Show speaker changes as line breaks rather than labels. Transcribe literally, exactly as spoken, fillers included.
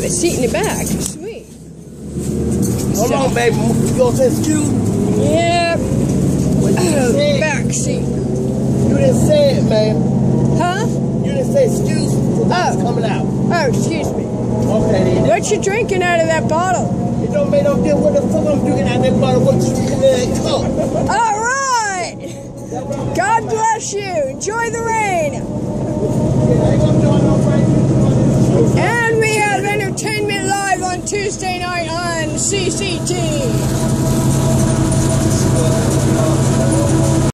a seat in the back. Sweet.
Hold on, baby. You gonna say excuse?
Yep.
Uh,
back seat.
You didn't say it, man.
Huh?
You didn't say excuse for what's
Oh.
coming out.
Oh, excuse me.
Okay, then.
What you drinking out of that bottle?
It don't make no difference what the fuck I'm drinking out of that bottle. What you drinking in that cup?
All right. God bless you. Enjoy the rain.